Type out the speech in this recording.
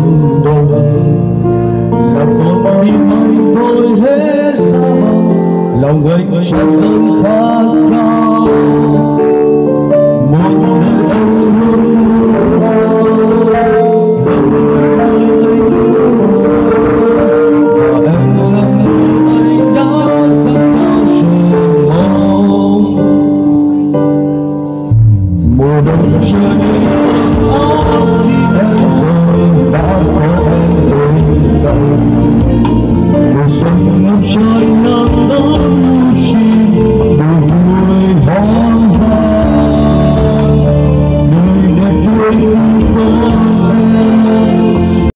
đời là con tim anh thôi hết sao lòng anh chỉ dâng khát khao một